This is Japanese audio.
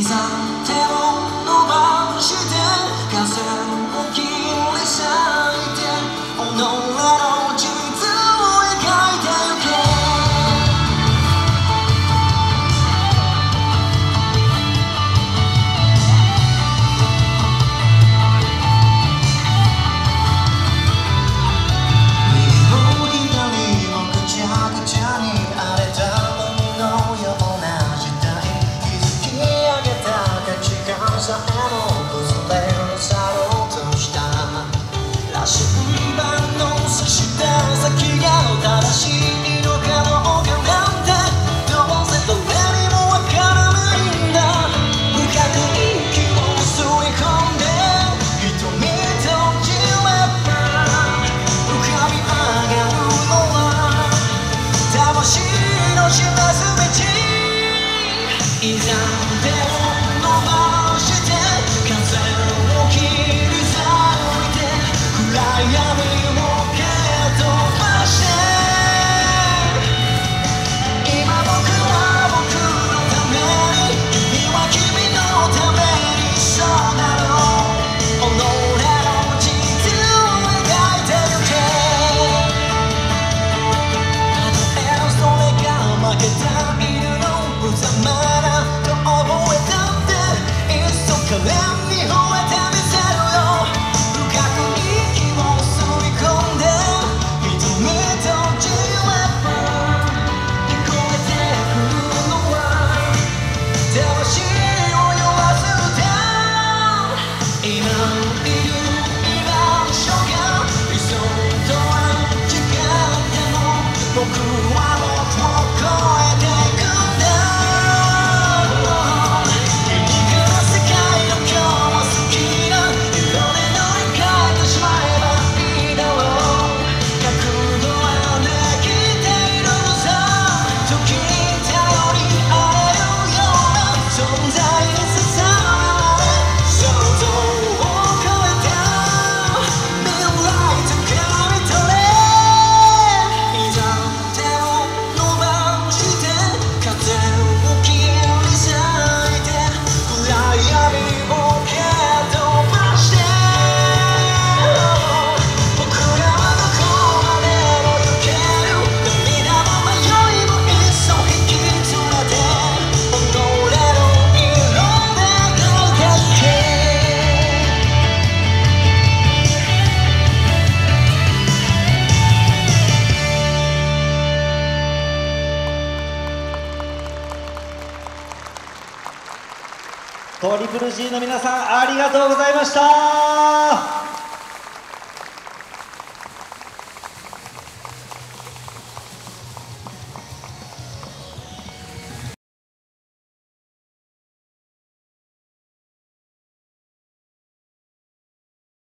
ざ手を伸ばして風を切り裂いて己の地図を描いてゆけ右も左もぐちゃぐちゃに荒れた海のような時代築き上げた価値観さえも崩れ去ろうとした羅針盤の刺した先が正しいのかどうかなんてどうせ誰にもわからないんだ深く息を吸い込んで瞳閉じれば浮かび上がるのは魂の知らず道いざ手を伸ばして風を切り裂いて暗闇を蹴飛ばして今僕は僕のために君は君のためにそうだろう己の地図を描いてゆけたとえそれが負けた犬の無様なと覚えたっていっそ可憐に吠えてみせるよ深く息を吸い込んで瞳閉じれば聞こえてくるのは魂を酔わす歌今いる居場所が理想とは違っても僕は僕を超えていくんだ君が世界の今日も好きな色で塗り替えてしまえばいいだろう覚悟はできているさ時に頼り合えるような存在に捧げられ想像を超えた未来と噛み取れいざ手を伸ばして風を切り裂いて暗闇を蹴飛ばして僕らはどこまでも行ける涙も迷いもいっそ引き連れて己の色で描いてゆけトリプル G の皆さんありがとうございました。